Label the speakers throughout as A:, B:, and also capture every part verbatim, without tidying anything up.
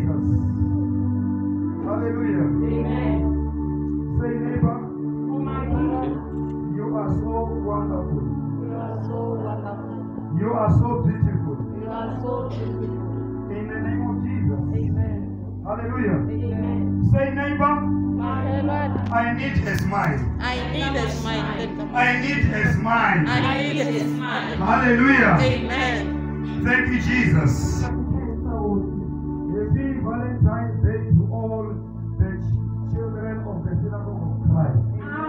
A: Jesus. Hallelujah.
B: Amen.
A: Say, neighbor,
B: Oh my God.
A: you are so wonderful.
B: You are so wonderful.
A: You are so beautiful.
B: You are so beautiful.
A: In the name of Jesus.
B: Amen.
A: Hallelujah.
B: Amen.
A: Say, neighbor,
B: My God.
A: I need a smile.
C: I need a smile.
A: I need a smile.
C: I need a smile.
A: Hallelujah.
C: Amen.
A: Thank you, Jesus. Happy Valentine's Day to all the children of the Synagogue of Christ.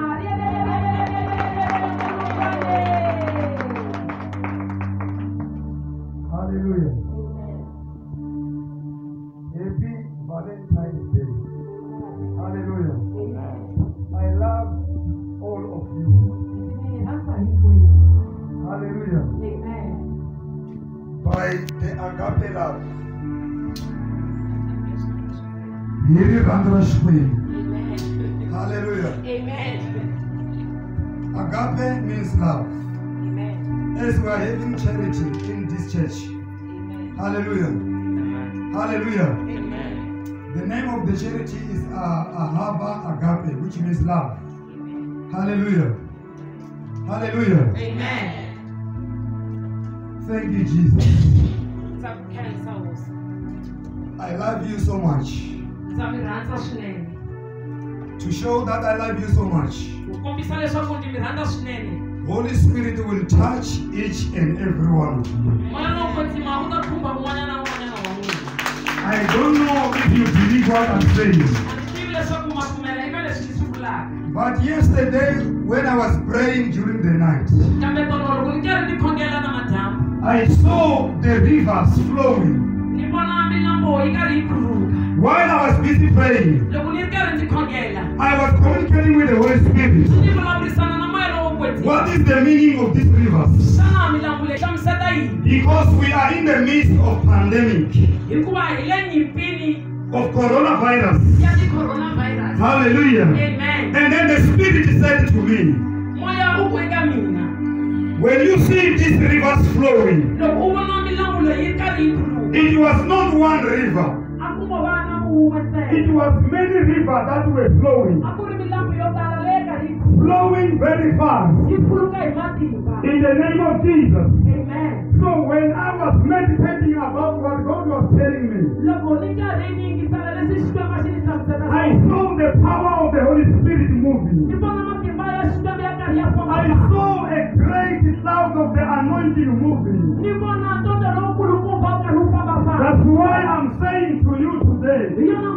A: Hallelujah. Happy Valentine's Day. Hallelujah. I love all of you. Hallelujah. By the agape love. Here Randra Shwin. Hallelujah.
B: Amen.
A: Agape means love.
B: Amen.
A: As we are having charity in this church.
B: Amen.
A: Hallelujah. Hallelujah.
B: Amen.
A: The name of the charity is uh, Ahava Agape, which means love. Hallelujah. Hallelujah.
B: Amen.
A: Thank you, Jesus. I love you so much. To show that I love you so much, Holy Spirit will touch each and every one of you. I don't know if you believe what I'm saying. But yesterday, when I was praying during the night, I saw the rivers flowing. While I was busy praying, I was communicating with the Holy Spirit. What is the meaning of these rivers? Because we are in the midst of pandemic, of coronavirus. Hallelujah.
B: Amen.
A: And then the Spirit said to me, when you see these rivers flowing, it was not one river. It was many rivers that were flowing. Flowing very fast. In the name of Jesus.
B: Amen.
A: So when I was meditating about what God was telling me, I saw the power of the Holy Spirit moving. I saw a great cloud of the anointing moving. That's why I'm saying to you today,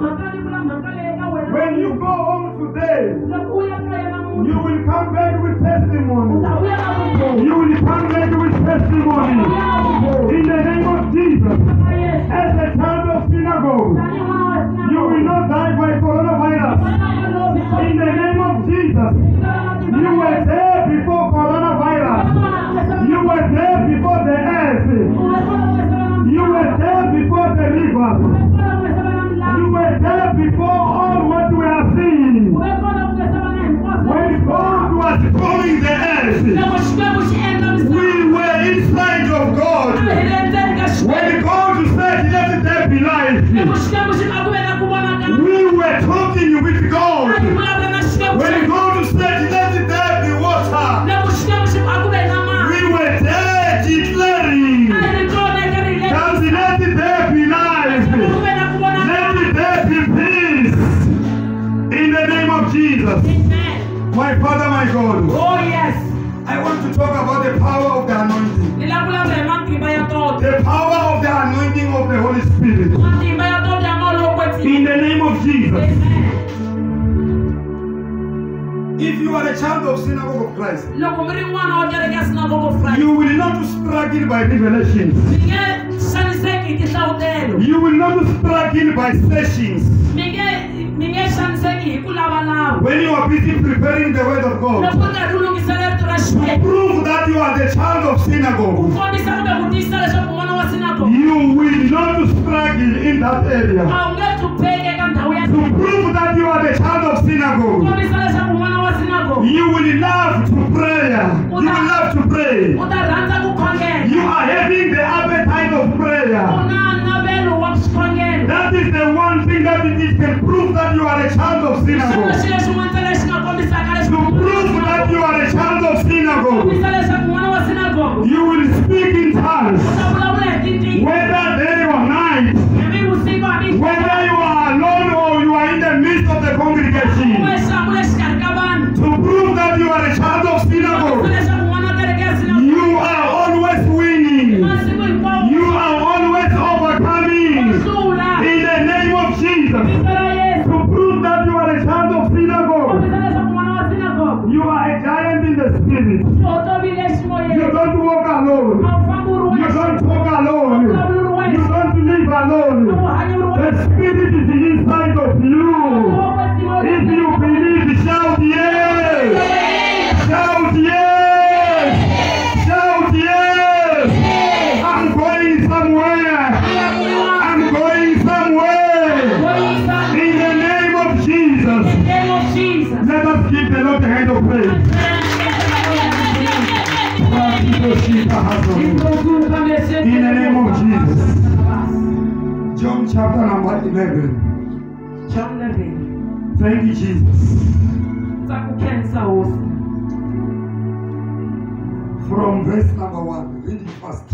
A: when you go home today, you will come back with testimony. You will come back with testimony. In the name of Jesus, as a child of synagogue, you will not die by coronavirus. In the name of Jesus, you were there before coronavirus. You were there before the earth. You were there before the rivers. You were there before all what we are seeing. When God was forming the earth, we were inside of God. When God said, let there be life, we were talking with God. When God said, let there be water, we were there declaring, that let there be life, let there be peace. In the name of Jesus. My Father, my God.
B: Oh yes.
A: I want to talk about the power of the anointing. The power of the anointing of the Holy Spirit. In the name of Jesus.
B: Amen.
A: If you are a child of Synagogue of Christ,
B: You
A: you will not struggle by revelations. You will not struggle by sessions. When you are busy preparing the word of God, to prove that you are the child of synagogue, you will not struggle in that area. To prove that you are the child of synagogue, you will love to pray. You will love to pray. You are having the appetite of prayer. That is the one thing that it can prove that you are a child of synagogue. To prove that you are a child of synagogue, you will speak in tongues, whether day or night, whether you are alone or you are in the midst of the congregation. To prove that you are a child of synagogue, you are always winning. You are always overcoming. In the name of Jesus. To prove that you are a child of synagogue, you are a giant in the spirit. You don't walk alone. You don't talk alone. You don't live alone. The spirit is inside of you. If you believe, shout yes. Shout yes. Shout yes. I'm going somewhere. I'm going somewhere. In the name of Jesus. Let us give the Lord a hand of praise. In the name of Jesus. John chapter number eleven.
B: John eleven.
A: Thank you, Jesus. From verse number one. Read it fast.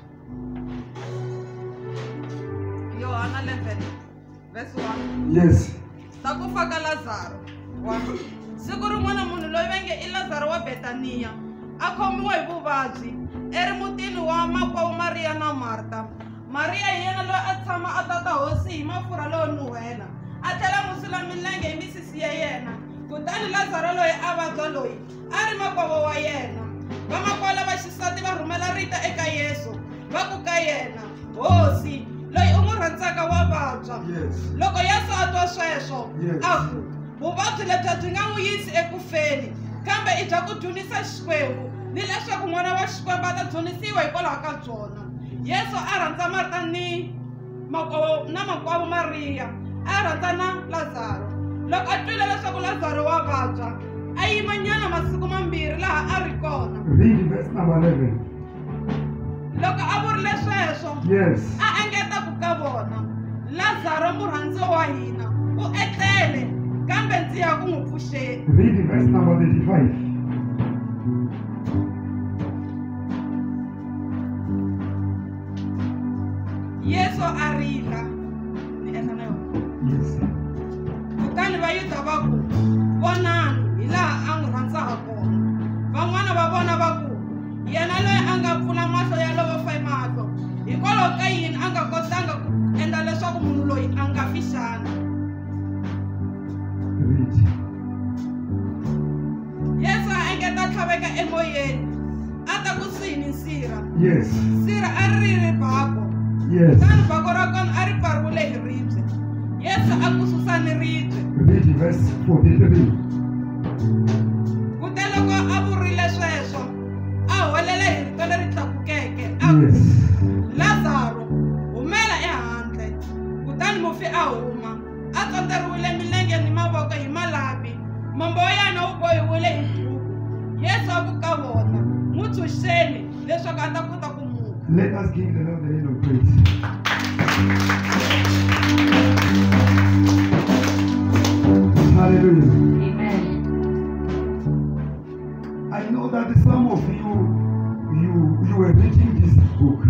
D: Yohana eleven, verse one.
A: Yes.
D: Takufa ka Lazaro. one. Siku rin'wana munhu loyi va nge i Lazaro wa Betaniya a khomiwa hi vuvabyi erimutini wa makwavo Mariya na Marta. Mariya hi yena loyi a tshama a tata hosi hi mafurha loyo nuhela a tlhela n'wi sula milenge hi misisi ya yena. Kutani Lazaro loyi a vabya loyi a ri makwavo wa yena. Vamakwavo lava xisati va rhumela rita eka Yesu va ku ka yena, hosi loyi u n'wi rhandzaka wa vabya. Loko Yesu a twa sweswo a ku vuvabyi lebyi byi nga n'wi yisi ekufeni, kambe i bya ku dzunisa Xikwembu ni leswaku n'wana wa Xikwembu a ta dzunisiwa hikwalaho ka byona. Yesu a rhandza Marta ni makwavo na makwavo Mariya, a rhandza na Lazaro. Loko a twile leswaku Lazaro wa vabya a yima nyana masiku mambirhi laha a ri kona.
A: Read verse number eleven.
D: Loko a vurile sweswo a engeta ku ka vona, Lazaro murhandziwa wa hina u etlele, kambe ndzi ya ku n'wi pfuxeni.
A: Read verse number thirty-five.
D: Yesu a rila ni endla na yona.
A: Yes.
D: Kutani Vayuda va ku vonani hi laha a n'wi rhandzaka kona. Van'wana va vona va ku yena loyi a nga pfula mahlo ya lovo fa mahlo, hikwalaho ka yini a nga kotanga ku endla leswaku munhu loyi a nga fi xana. Yesu a engeta tlhaveka emoyeni a ta ku swihi ni nsirha.
A: Yes.
D: Nsirha a ri ri bako.
A: Yes.
D: Kutani bako ra kona a ri pfariwile hi ribye. Yesu a ku susa ni ribye.
A: Read verse forty-three.
D: Kute loko a vurile sweswo a holela hi rito leri tlakukeke a ku, Lazaro humela ehandle. Kutani mufi a huma a tsonderiwile milenge ni mavoko hi malapi, mombo wa yena wu bohiwile hi duku. Yesu a ku ka vona, n'wi tshunxeni leswaku a ta kota ku muka.
A: Let us give the Lord the hand of praise. Hallelujah.
B: Amen.
A: I know that some of you, you, you were reading this book,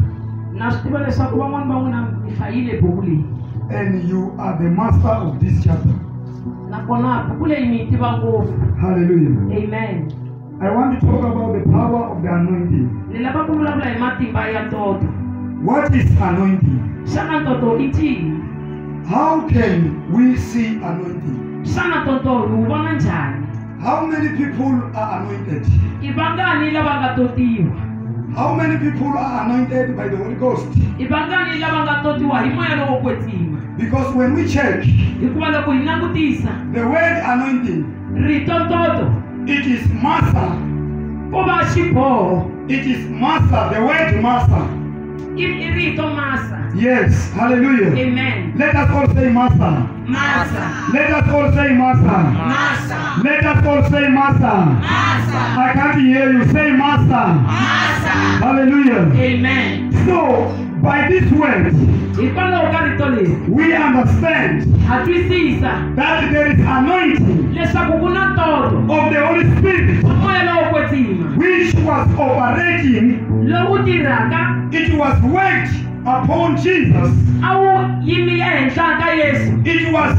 A: and you are the master of this chapter. Hallelujah.
B: Amen.
A: I want to talk about the power of the anointing. What is anointing? How can we see anointing? How many people are anointed? How many people are anointed by the Holy Ghost? Because when we check the word anointing, it is master. It is master, the word master. Yes, hallelujah.
B: Amen.
A: Let us all say master.
B: Master.
A: Let us all say master.
B: Master.
A: Let us all say master.
B: Master.
A: I can't hear you. Say master.
B: Master.
A: Hallelujah.
B: Amen.
A: So, By this word,
B: hikwalaho ka rito leri
A: we understand
B: ha twisisa
A: that there is anointing
B: leswaku ku na ntoto
A: of the Holy Spirit
B: moya lowo kwetsima
A: which was operating.
B: lowu tirhaka
A: It was worked upon Jesus.
B: a wu yimile ehenhla ka Yesu
A: It was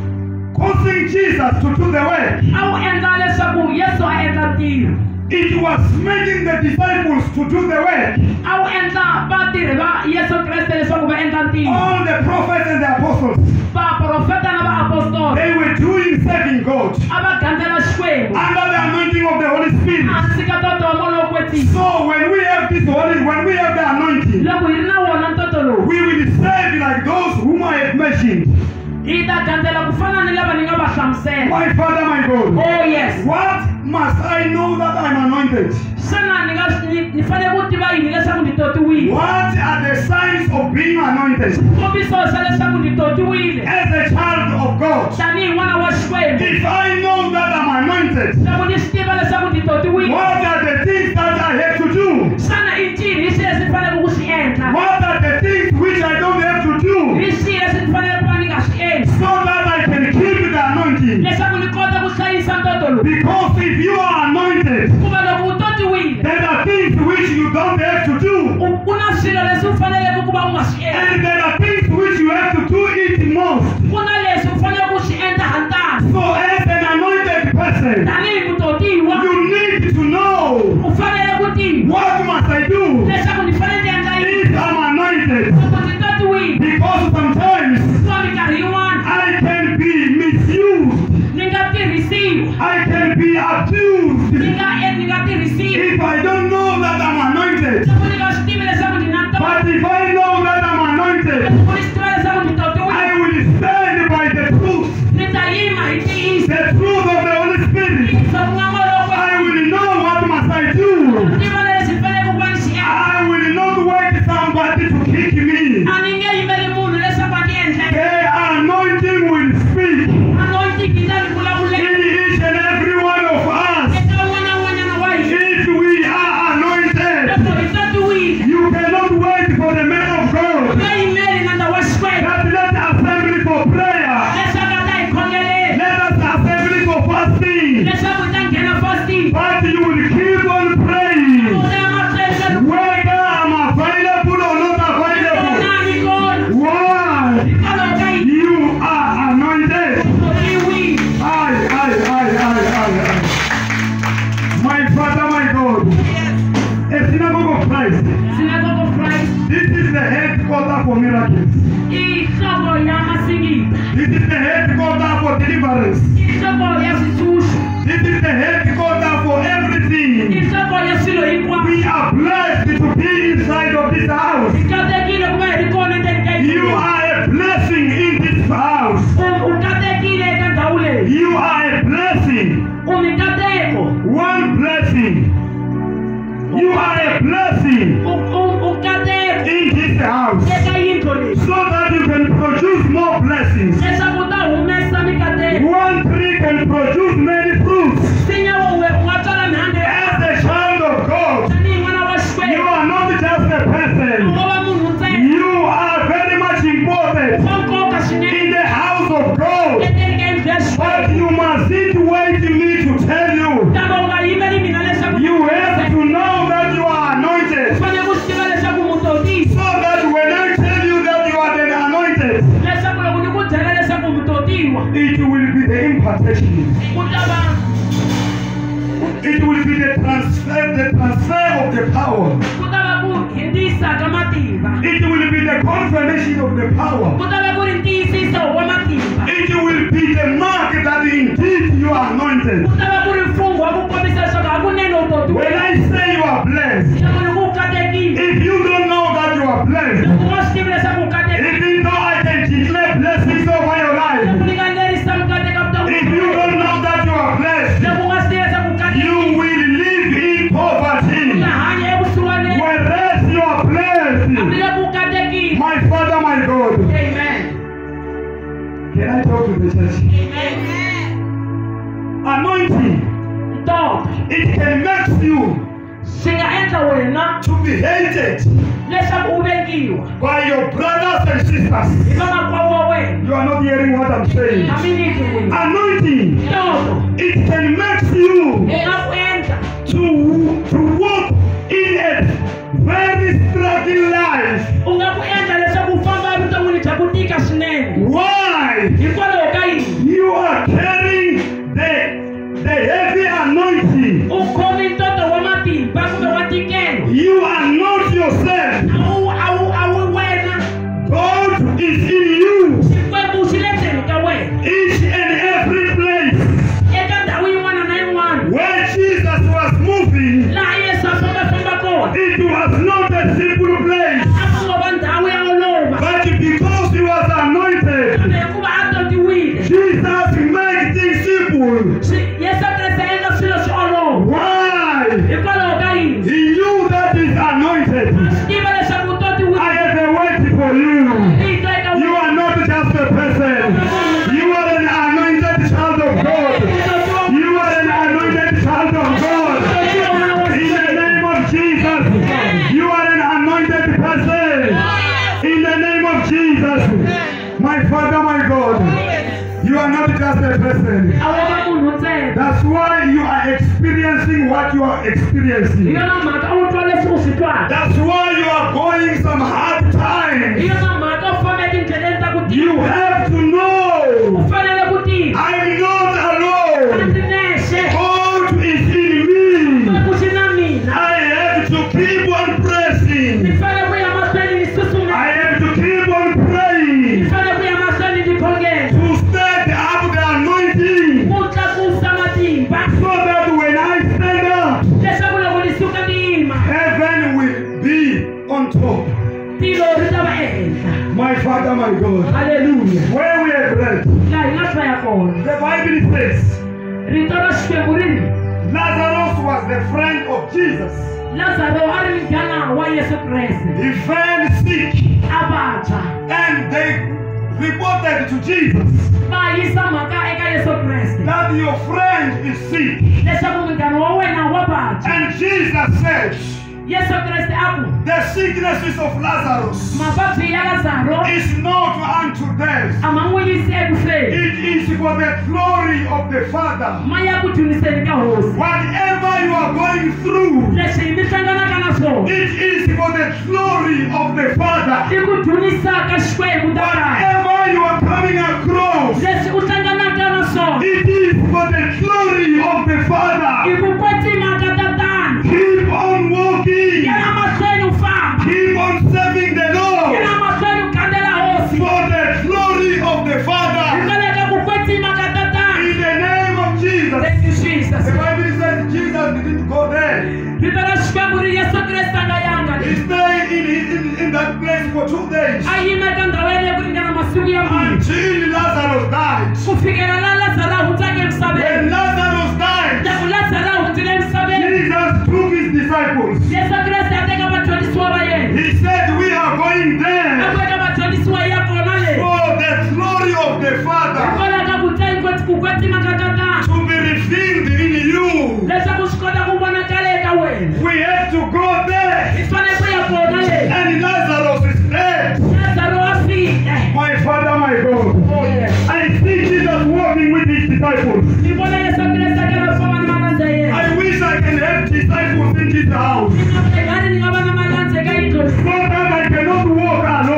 A: causing Jesus to do the work.
B: a wu endla leswaku Yesu a endla ntirho
A: It was making the disciples to do the work.
B: a wu endla vatirhi va Yesu Kreste leswaku va endla ntirho
A: All the prophets and the apostles,
B: vaprofeta na vaapostoli
A: they were doing serving God
B: a va gandzela xikwembu
A: under the anointing of the Holy Spirit.
B: hansi ka ntoto wa moya lowo kwetsima
A: So when we have this holy, when we have the anointing,
B: loko hi ri na wona ntoto lowu
A: we will serve like those whom I have mentioned.
B: hi ta gandzela ku fana ni lava ni nga va hlamusela
A: My Father, my God,
B: oh yes
A: what must I know that I'm anointed?
B: xana ni nga ni- ni fanele ku tiva yini leswaku ni totiwile
A: What are the signs of being anointed?
B: kombiso xa leswaku ni totiwile
A: As a child of God,
B: tanihi n'wana wa xikwembu
A: if I know that I'm anointed,
B: loko ni swi tiva leswaku ni totiwile
A: what are the things that I have to do?
B: xana i ncini hi swi leswi ni faneleke ku swi endla
A: What are the things which I don't have to do
B: hi swi leswi ni fanele ku va ni nga swi endli
A: so that I can keep the anointing?
B: leswaku ni kota ku hlayisa ntoto lowu
A: Because if you are anointed,
B: kuva loko u totiwile
A: there are things which you don't have to do,
B: u- ku na swilo leswi u faneleke ku va u nga swi endli
A: and there are things which you have to do it most.
B: ku na leswi u fanele ku swi endla hantani
A: So as an anointed person,
B: tanihi mutotiwa
A: you need to know,
B: u fanele ku tiva
A: what must I do
B: leswaku ni fanele ni endla yini
A: if I'm anointed?
B: loko ni totiwile
A: Because sometimes
B: kuva minkarhi yin'wana
A: I can be misused.
B: ni nga tirhisiwa
A: I can be abused
B: ni nga e- ni nga tirhisiwa
A: if I don't know that I'm anointed.
B: loko ni nga swi tivi leswaku ni na ntoto
A: But if I know that I'm anointed,
B: loko ni swi tiva leswaku ni
A: I
B: totiwile
A: will stand by the truth,
B: ni ta yima hi ntiyiso
A: the truth of the Holy Spirit.
B: ntiyiso ku nga moloko
A: I will know what must I do.
B: tiva leswi ni fanele ku va ni xi endla
A: I will not wait somebody to kick me.
B: a ni nge yimeli munhu leswaku a ni endlela
A: The anointing will speak
B: anointing yi ta ni
A: in
B: vulavulela
A: each and every one of us.
B: eka wun'wana na wun'wanyana wa hina
A: If we are anointed,
B: loko hi totiwile
A: you cannot wait for the man of God
B: nge yimeli na ndhawu wa xikwembu
A: that let assembly for prayer.
B: leswaku a ta hi khongelela
A: Let us assembly for fasting.
B: leswaku hi ta nghena fasting
A: But you will keep on praying.
B: kona ya mahlweni
A: Whether I'm available or not available.
B: kona ni kona
A: Why?
B: hikwalaho ka yini
A: You are anointed.
B: totiwile
A: I, I, I, I, I, I. My Father, my God. A synagogue of Christ.
B: synagogue of Christ
A: This is the headquarters for miracles.
B: i nhloko ya masingita
A: This is the headquarters for deliverance.
B: i nhloko ya switshunxo
A: This is the headquarters for
B: i
A: everything.
B: nhloko ya swilo hinkwaswo
A: We are blessed to be inside of this house.
B: hi katekile ku va hi ri kona endzeni ka
A: You
B: yindlu.
A: are a blessing in this house.
B: U- u katekile eka ndhawu leyi
A: You are a blessing.
B: u mikateko
A: One blessing. You are a blessing
B: u- u- u kateko
A: in this house.
B: eka yindlu leyi
A: So that you can produce more blessings.
B: leswaku u ta humesa mikateko
A: One tree can produce many fruits.
B: nsinya wun'we u nga tswala mihandzu
A: As a child of God,
B: tanihi n'wana wa
A: you
B: xikwembu
A: are not just a person.
B: u va munhu ntsena
A: You are very much important
B: wa nkoka swinene
A: in the house of God.
B: endzeni ka yindlu ya
A: But
B: xikwembu
A: you mustn't wait me to tell you.
B: kambe u nga yimeli mina leswaku
A: You have to know that you are anointed.
B: u fanele ku swi tiva leswaku mutotisi
A: So that when I tell you that you are the anointed,
B: leswaku loko ni ku byela leswaku mutotiwa
A: it will be the impartation.
B: ku ta va
A: It will be the transfer, the transfer of the power.
B: ku ta va ku hindzisa ka matimba
A: It will be the confirmation of the power.
B: ku ta va ku ri ntiyisiso wa matimba
A: It will be the mark that indeed you are anointed.
B: ku ta va ku ri mfungho wa ku kombisa leswaku hakunene u
A: When
B: totiwa
A: I say you are blessed,
B: loko ni ku katekile
A: if you don't know that you are blessed,
B: loko wa swi tivi leswaku u katekile
A: even though I can declare blessings over your
B: loko
A: life,
B: ni nga lerisa mukateka vutomi
A: if you don't know that you are blessed,
B: loko u nga swi tivi leswaku u
A: you
B: katekile
A: will live in
B: u
A: poverty.
B: ta hanya evusiwaneni
A: Whereas you are blessed,
B: hambiloko u katekile
A: my Father, my God.
B: amen
A: Can I talk to the church?
B: amen
A: Anointing,
B: ntoto
A: it can make you
B: swi nga endla wena
A: to be hated
B: leswaku u vekiwa
A: by your brothers and sisters.
B: hi vamakwavo wa wena.
A: You are not hearing what I'm saying.
B: A mi ni twi n'wina.
A: Anointing,
B: Toto
A: it can make you
B: hi nga ku endla
A: to, to walk in a very struggling life.
B: u nga ku endla leswaku u famba evuton'wini bya ku tika swinene.
A: Why?
B: hikwalaho ka yini?
A: You are carrying the, the heavy anointing.
B: U khomi ntoto wa matimba kumbe wa tikelo.
A: You are not yourself.
B: A wu a wu a wu wena.
A: God is in you.
B: Xikwembu xi le ndzeni ka wena.
A: Each and every place
B: Eka ndhawu yin'wana na yin'wana
A: where Jesus was moving,
B: laha Yesu a fambafamba kona.
A: it was not a simple place.
B: A ku ngo va ndhawu ya olova.
A: But because he was anointed,
B: Kambe hikuva a totiwile.
A: Jesus made things simple.
B: Xi- Yesu Kreste a endla swilo swi olova.
A: Why?
B: Hikwalaho ka yini?
A: He knew that he's anointed.
B: A swi tiva leswaku u
A: I
B: totiwile.
A: have a word for you.
B: Vito eka
A: You
B: wena.
A: are not just a person. You are an anointed child of God. You are an anointed child of God. In the name of Jesus, you are an anointed person. In the name of Jesus, my Father, my God, you are not just a person.
B: A wo va munhu ntsena.
A: That's why you are experiencing what you are
B: Hi
A: experiencing.
B: yona mhaka u twa leswi u swi twaka.
A: That's why you are going some hard
B: Hi
A: times.
B: yona mhaka u famba etindleleni ta ku
A: You
B: tika.
A: have to know
B: U fanele ku tiva.
A: I'm not
B: A
A: alone.
B: ndzi nexe.
A: God is in me.
B: Xikwembu xi na mina.
A: I have to keep on
B: Ni
A: pressing.
B: fanele ku ya mahlweni ni
A: I
B: susumela.
A: have to keep on
B: Ni
A: praying
B: fanele ku ya mahlweni ni khongela.
A: to stand up the anointing
B: Ku tlakusa matimba.
A: so that when I stand up,
B: Leswaku loko ni suka ni yima,
A: heaven will be on top.
B: tilo ri ta va ehenhla.
A: My Father, my God.
B: Haleluya.
A: Where we have read,
B: Laha hi nga hlaya kona.
A: the Bible says
B: Rito ra Xikwembu ri ri,
A: Lazarus was the friend of Jesus.
B: Lazaro a ri munghana wa Yesu Kreste.
A: He fell sick
B: A vabya.
A: and they reported to Jesus
B: Va yisa mhaka eka Yesu Kreste.
A: that your friend is sick.
B: Leswaku munghana wa wena wa vabya.
A: And Jesus said,
B: Yesu Kreste a ku,
A: the sicknesses of Lazarus
B: mavabyi ya Lazaro
A: is not unto death.
B: a ma n'wi yisi ekufeni.
A: It is for the glory of the Father.
B: Ma ya ku dhuniseni ka hosi.
A: Whatever you are going through,
B: Leswi hi mi hlanganaka na swona
A: it is for the glory of the Father.
B: i ku dhunisaka Xikwembu tatana.
A: Whatever you are coming across,
B: Leswi u hlanganaka na swona
A: it is for the glory of the
B: i
A: Father.
B: ku kwetsima ka tatana.
A: Keep on walking.
B: Yena mahlweni u famba.
A: Keep on serving the Lord
B: Yena mahlweni u kandela hosi.
A: for the glory of the
B: Hi
A: Father.
B: fanele ku kwetsima ka tatana.
A: In the name of Jesus.
B: Thank you, Jesus.
A: The Bible says Jesus didn't go there.
B: Rito ra Xikwembu ri Yesu Kreste a nga yanga.
A: He stayed in, in, in that place for two days
B: A yime ka ndhawu yaleyo ku ringana masiku ya mbirhi.
A: until Lazarus died.
B: Ku fikela laha Lazaro a hundzaka
A: When
B: emisaveni.
A: Lazarus died,
B: Loko Lazaro a hundzile emisaveni,
A: Jesus took his disciples.
B: Yesu Kreste a teka vadyondzisiwa va yena.
A: He said, we are going
B: A
A: there
B: ku eka vadyondzisiwa ya kona leyi.
A: for the glory of the Father
B: Hikwalaho ka ku tla- ku kwetsima ka tatana.
A: to be revealed in you.
B: Leswaku swi kota ku vonakala eka wena.
A: We have to go there.
B: Hi fanele ku ya kona leyi.
A: And Lazarus is dead.
B: Lazaro a file.
A: My Father, my God.
B: Oh yes.
A: I see Jesus walking with his disciples.
B: Ni vona Yesu Kreste a karhi a famba na malandza ya yena.
A: I wish I can have disciples in this house
B: Ni nga pfekani ni nga va na malandza eka yindlu leyi.
A: so that I cannot walk alone.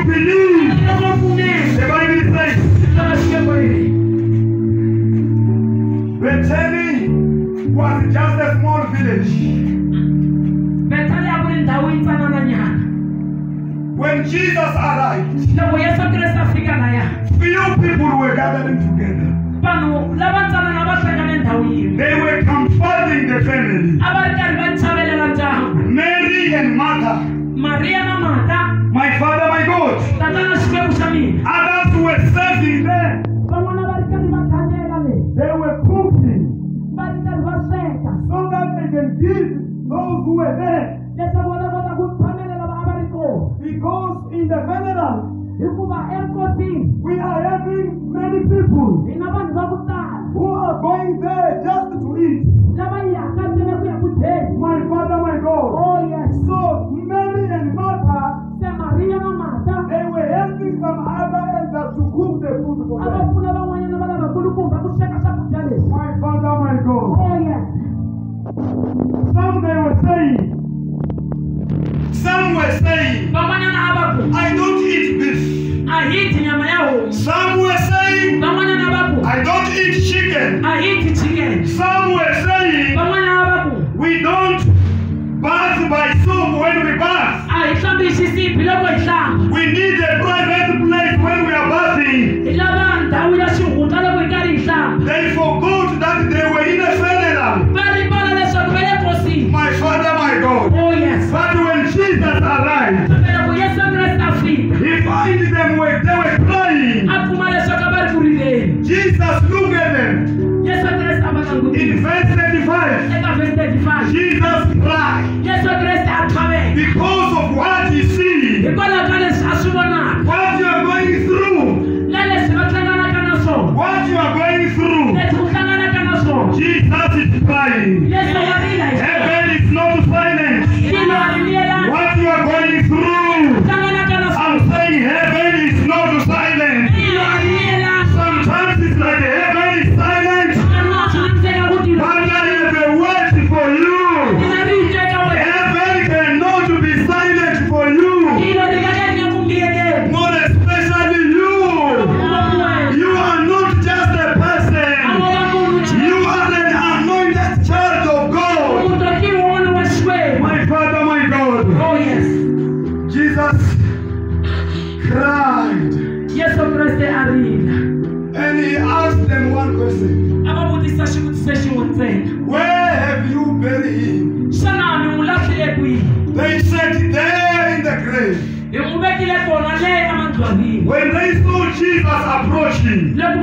A: believe, the Bible says, Bethany was just a small village. When Jesus arrived, few people were gathering together. They were comforting the family. Mary and Martha, my father, my God. Others were serving them. They were cooking so that they can give those who were there. Because in the funeral, we are having many people who are going there just to eat. My father, my God.
B: Oh yes.
A: So Mary and Martha, they were helping some other elders to cook the food for them. My father, my God.
B: Oh yes.
A: Some they were saying, some were saying, I don't eat beef. Some were saying, I don't eat chicken. Some were saying, we don't bath by soap when we bath. We need a private place when we are bathing. They forgot that they were in a funeral. My father, my God.
B: Oh yes.
A: But when Jesus arrived, he found them where they were crying. Jesus looked at them. In verse thirty-five, Jesus cried because of what he sees, what you are going through, what you are going through. Jesus is crying. Heaven is not silent. What you are going through, I'm saying heaven is not silent. Sometimes it's like heaven is silent, but I have a word for you. Heaven cannot be silent for you. More especially you. You are not just a person. You are an anointed child of God. My Father, my God.
B: Oh yes.
A: Jesus cried. And he asked them one question. Where have you buried him? They said, there in the grave. When they saw Jesus approaching,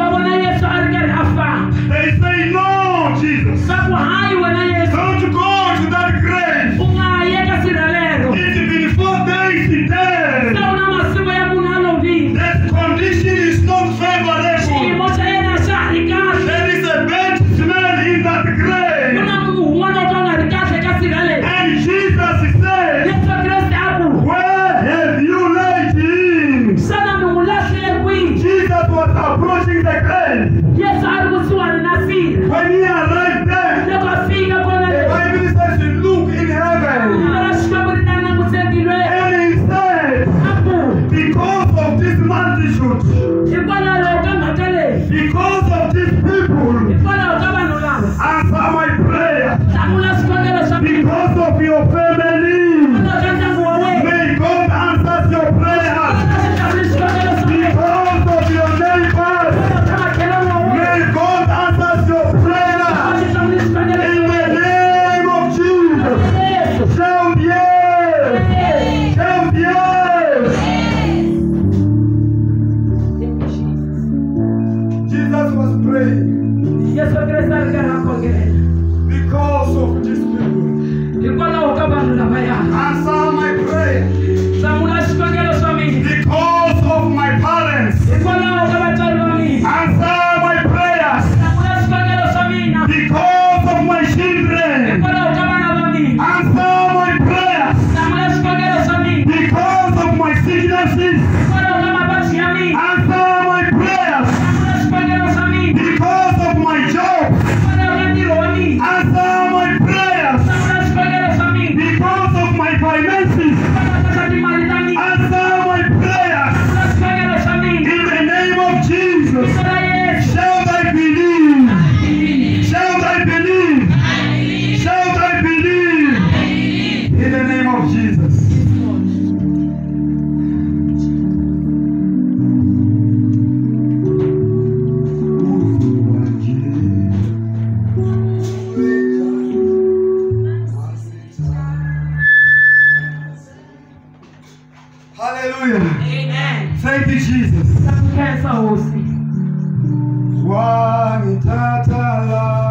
A: they say, no, Jesus, don't go to that grave. It's been four days dead. That condition is not favorable. There is a bad smell in that grave. And Jesus said, where have you laid him? Jesus was approaching the grave. When he arrived there, the Bible says he looked in heaven. And he said, because of this multitude, because of these people, answer my prayer. Because of your family, may God answer your prayers. Because of your neighbors, may God answer your prayers. In the name of Jesus, shout yes! Shout yes! Jesus was praying because of these people. Answer my prayer. Because of my parents. Answer my prayers. Because of my children. Answer my prayers. Because of my sicknesses. Answer my prayers. Because of my job. Answer my prayers. Because of my finances. Answer my prayers. Hallelujah.
B: Amen.
A: Thank you, Jesus.
B: Kukhensa hosi.
A: Wangitatala